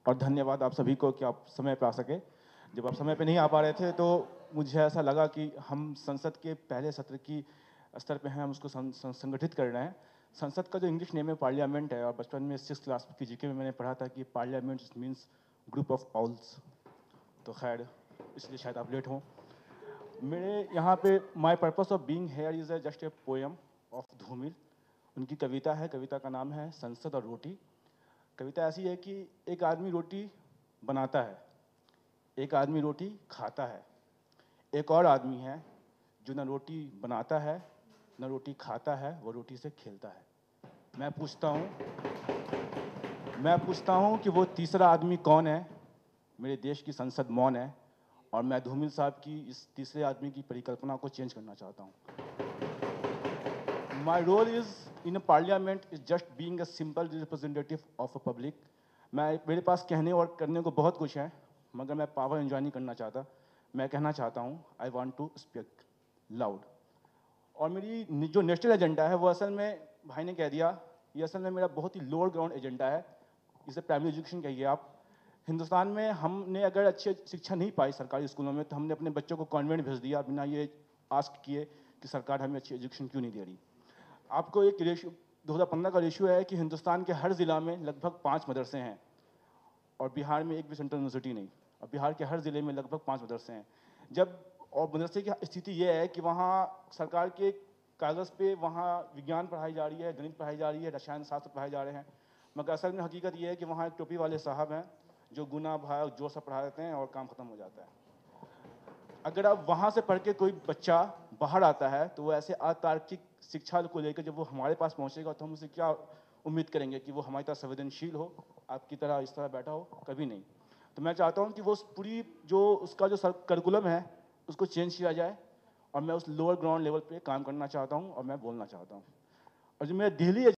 और धन्यवाद आप सभी को कि आप समय पे आ सके। जब आप समय पे नहीं आ पा रहे थे तो मुझे ऐसा लगा कि हम संसद के पहले सत्र की स्तर पे हैं, हम उसको संगठित कर रहे हैं। संसद का जो इंग्लिश नेम है पार्लियामेंट है, और बचपन में 6th क्लास की जीके में मैंने पढ़ा था कि parliament means group of owls. तो खैर, इसलिए शायद आप लेट हों। मेरे यहाँ पे my purpose of being here is just a poem of Dhumil. उनकी कविता है, कविता का नाम है संसद और रोटी। कविता ऐसी है कि एक आदमी रोटी बनाता है, एक आदमी रोटी खाता है, एक और आदमी है जो न रोटी बनाता है न रोटी खाता है, वो रोटी से खेलता है। मैं पूछता हूँ कि वो तीसरा आदमी कौन है। मेरे देश की संसद मौन है, और मैं धूमिल साहब की इस तीसरे आदमी की परिकल्पना को चेंज करना चाहता हूँ। My role is in a parliament is just being a simple representative of a public. मेरे पास कहने और करने को बहुत कुछ है, मगर मैं पावर एंजॉय नहीं करना चाहता। मैं कहना चाहता हूँ I want to speak loud. और मेरी जो नेशनल एजेंडा है वो असल में, भाई ने कह दिया, ये असल में मेरा बहुत ही लोअर ग्राउंड एजेंडा है। इसे प्राइमरी एजुकेशन कहिए आप। हिंदुस्तान में हमने अगर अच्छी शिक्षा नहीं पाई सरकारी स्कूलों में, तो हमने अपने बच्चों को कॉन्वेंट भेज दिया बिना ये आस्क किए कि सरकार हमें अच्छी एजुकेशन क्यों नहीं दे रही। आपको एक रेशियो 2015 का रेशियो है कि हिंदुस्तान के हर ज़िला में लगभग 5 मदरसे हैं, और बिहार में एक भी सेंट्रल यूनिवर्सिटी नहीं। और बिहार के हर ज़िले में लगभग 5 मदरसे हैं। जब और मदरसे की स्थिति ये है कि वहाँ सरकार के कागज़ पे वहाँ विज्ञान पढ़ाई जा रही है, गणित पढ़ाई जा रही है, रसायन शास्त्र पढ़ाए जा रहे हैं, मगर असल में हकीकत ये है कि वहाँ एक टोपी वाले साहब हैं जो गुना भाग जो सब पढ़ा देते हैं और काम ख़त्म हो जाता है। अगर आप वहाँ से पढ़ के कोई बच्चा बाहर आता है तो वो ऐसे अतार्किक शिक्षा को लेकर जब वो हमारे पास पहुँचेगा तो हम उसे क्या उम्मीद करेंगे कि वो हमारी तरह संवेदनशील हो, आपकी तरह इस तरह बैठा हो? कभी नहीं। तो मैं चाहता हूँ कि वो पूरी जो उसका जो करिकुलम है उसको चेंज किया जाए, और मैं उस लोअर ग्राउंड लेवल पे काम करना चाहता हूँ और मैं बोलना चाहता हूँ। और जो मेरा दिल्ली